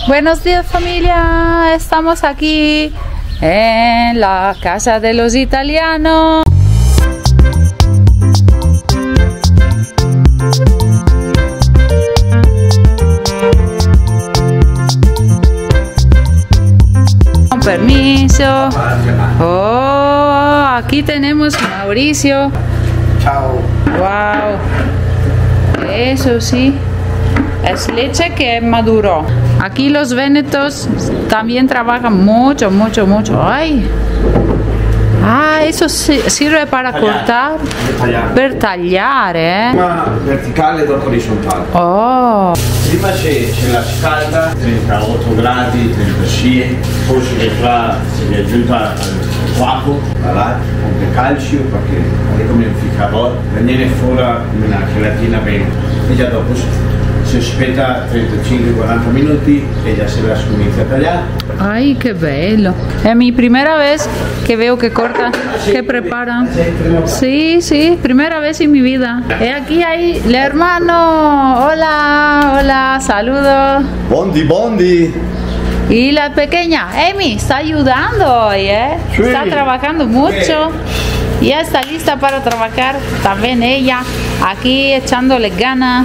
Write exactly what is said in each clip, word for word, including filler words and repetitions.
Buenos días familia, estamos aquí en la casa de los italianos. Con permiso. Oh, aquí tenemos Mauricio. Chao. Wow. Eso sí. Es leche que maduró. Aquí los vénetos también trabajan mucho, mucho, mucho. Ay. Ah, eso sirve para tagliare. cortar. Tagliare. Per tagliare, eh. Prima verticale e dopo orizzontale. Oh. Prima c'è la scalda, trentotto gradi, trentasei, poi si va qua, si è aggiunta al fuoco, là, con il calcio, perché è come un ficador, viene fuori una gelatina bene. E già dopo si aspetta trentacinque quaranta minuti e già se la comincia a tagliare. Ay, qué bello. Es mi primera vez que veo que corta, que prepara. Sí, sí, primera vez en mi vida. Y aquí hay el hermano. Hola, hola, saludos. Bondi, bondi! Y la pequeña, Amy, está ayudando hoy, ¿eh? Sí. Está trabajando mucho. Ya está lista para trabajar. También ella, aquí echándole ganas.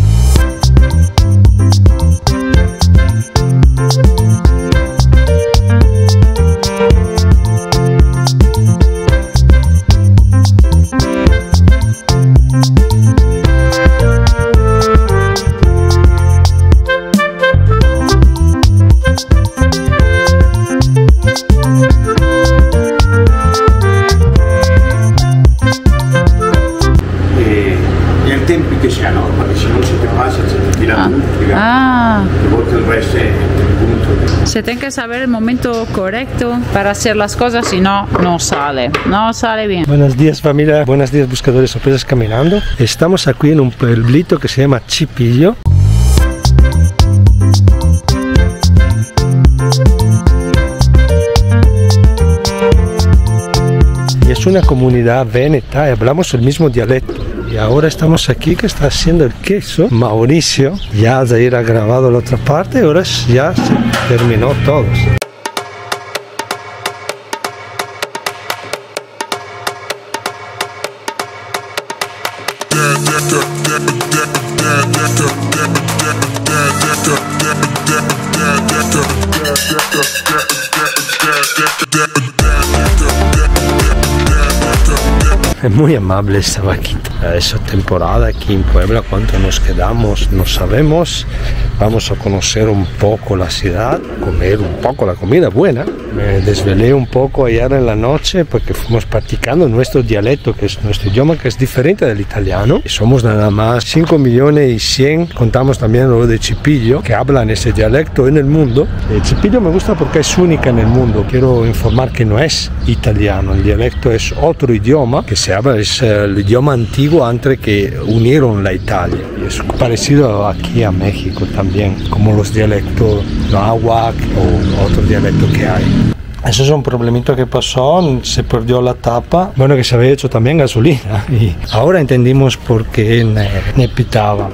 Ah. Se tiene que saber el momento correcto para hacer las cosas, si no, no sale, no sale bien. Buenos días familia, buenos días buscadores sorpresas caminando. Estamos aquí en un pueblito que se llama Cipillo. Y es una comunidad veneta y hablamos el mismo dialecto. Y ahora estamos aquí que está haciendo el queso. Mauricio ya de ir a grabado la otra parte y ahora ya se terminó todo. Es muy amable esta vaquita. Es temporada aquí en Puebla. Cuánto nos quedamos no sabemos. Vamos a conocer un poco la ciudad, comer un poco la comida buena. Me desvelé un poco ayer en la noche porque fuimos practicando nuestro dialecto, que es nuestro idioma, que es diferente del italiano. Y somos nada más cinco millones y cien. Contamos también lo de Cipillo, que hablan ese dialecto en el mundo. El Cipillo me gusta porque es única en el mundo. Quiero informar que no es italiano. El dialecto es otro idioma que se habla, es el idioma antiguo antes que unieron la Italia. Y es parecido aquí a México también, como los dialectos náhuatl o otro dialecto que hay. Eso es un problemito que pasó, se perdió la tapa, bueno, que se había hecho también gasolina y ahora entendimos por qué ne, ne pitaba.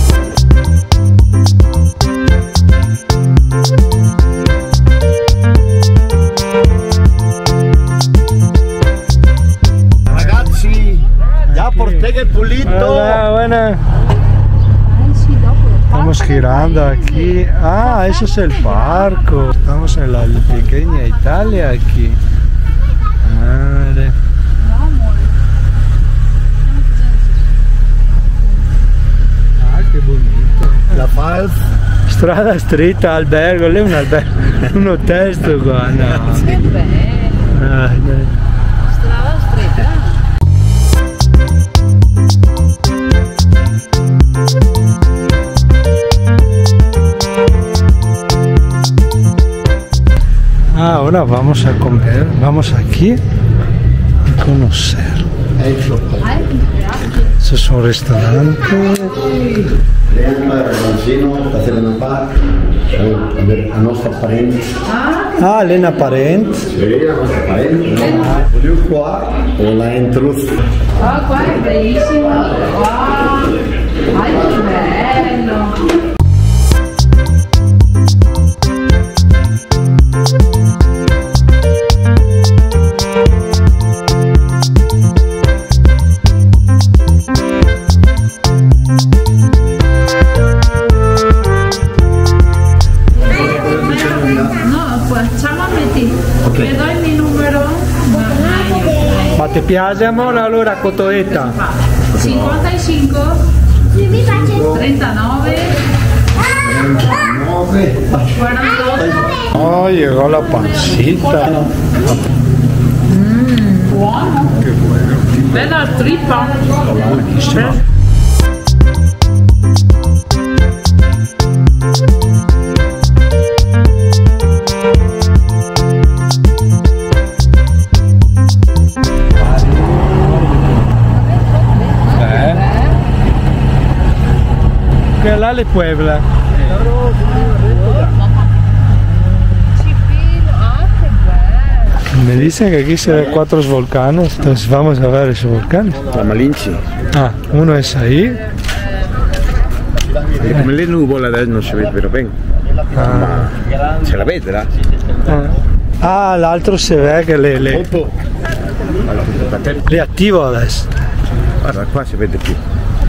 Ragazzi, ya porté el pulito. Hola, buena. Estamos girando aquí. Ah, eso es el barco. Estamos en la pequeña Italia aquí. Vale. Ah, che bonito. La Paz. Strada stretta, albergo, lì è un albergo, un hotel sto qua, no. Che bello. Ah, dai. Strada stretta. Ahora vamos a comer, vamos aquí a conocer. Eso es un restaurante. A nostra parente. Ah, Lena Parent. Sì, la nostra parente. Voglio qua o la entrus. Ah, qua è bellissimo. Wow. Ay, che bello. Ti piace amore? Allora cotoetta. cinquantacinque, trentanove, quarantotto. Oh, llegó la pancita. Mm, buono. Che buono. Bella trippa. Buonissima. Que là le Puebla. Me dicen que aquí se ve cuatro volcanes, entonces vamos a ver esos volcanes. La Malinci. Ah, uno es ahí. E come le nuvole adesso non si vede però bene. Ah, Se la vede là? ah l'altro se ve che le, le, le attivo adesso. Guarda qua si vede più.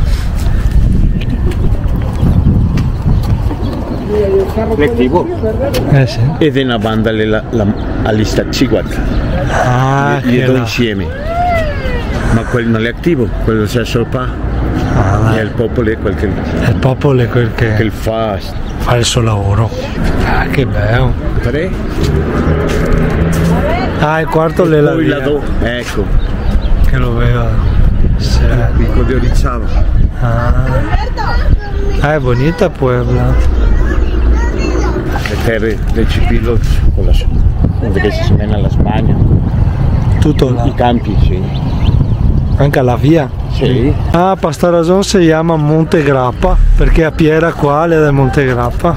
L'attivo Eh sì. ed è una banda la, la, all'istacci, guarda. Ah, Gli che due là. insieme. Ma quello non è attivo, quello c'è solo pa. Ah, E il popolo è quel che, il popolo è quel che, che fa. fa il suo lavoro. Ah, che bello. Tre. Ah, il quarto le la Poi via, la do, ecco, che lo vedo. Sì. il di Orizzava. Ah. Ah, è bonita Puebla. Le terre del Cipillo con la donde si semena la Spagna. Tutto là. I campi, sì. Anche la via. Sì. Ah, per sta ragione si chiama Monte Grappa, perché a Piera qua è del Monte Grappa.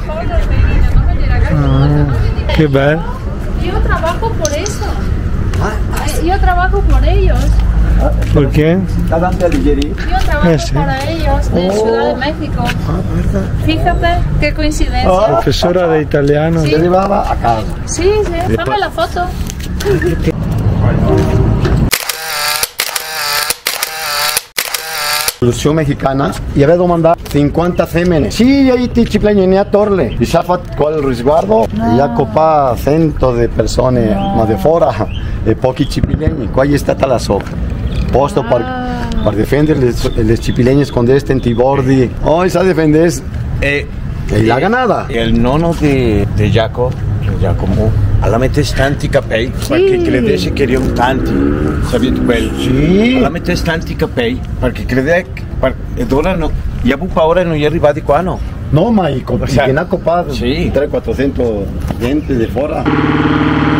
Ah, che bello. Yo trabajo por eso. Yo trabajo por ellos. Perché? Yo trabajo Eh, sí. para ellos de Ciudad de México. Fíjate qué coincidencia. Professora di italiano. Sí. Arrivava a casa. Sí, sí. Dame la foto. Revolución Mexicana y avevo mandato cinquanta femmine. Sì, ahí ti ci plegno a Torle. E si ha fatto quel risguardo e ha copato cento di persone, ma di fuori e pochi cipilegni. Qua è stata la sopra. Posto per, per difendere le, le cipilegni scondeste in i bordi. Oh, sa difendere E, e la ganata. e il nonno di, di Giacomo, Giacomo, alla mette tanti capelli, perché credesse che erano tanti, sapete quello? Sì. Alla mette tanti capelli, perché credeva che, per, ed ora no, io avevo paura e non gli arrivati qua, no? No, ma i copi sea, che ne ha copato sì. trecento quattrocento gente di fuori.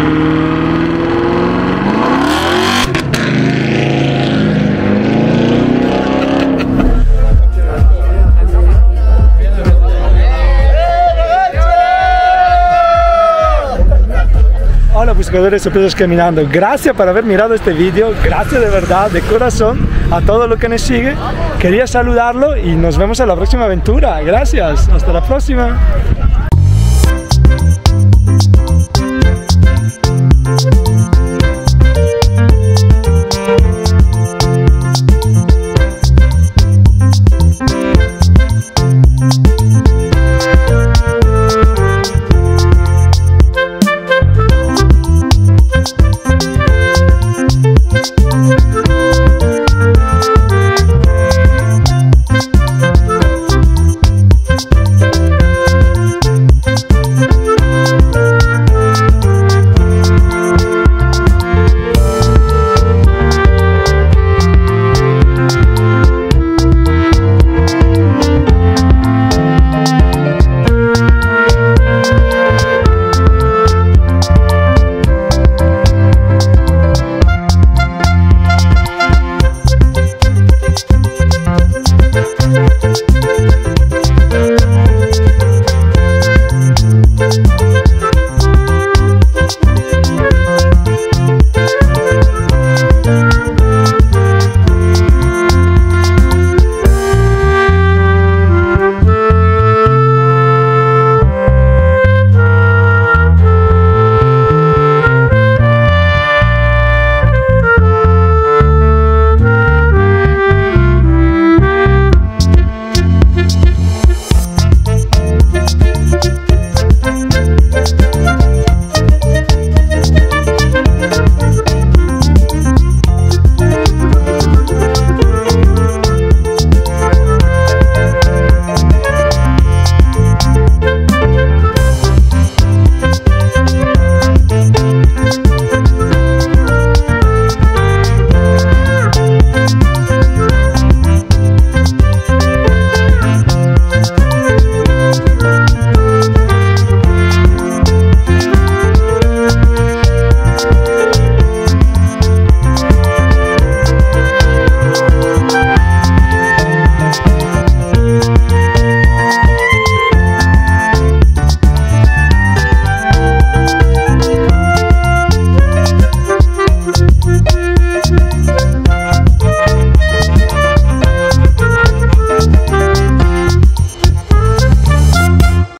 Hola buscadores de sorpresas caminando, gracias por haber mirado este vídeo, gracias de verdad, de corazón, a todo lo que nos sigue. Quería saludarlo y nos vemos en la próxima aventura, gracias, hasta la próxima.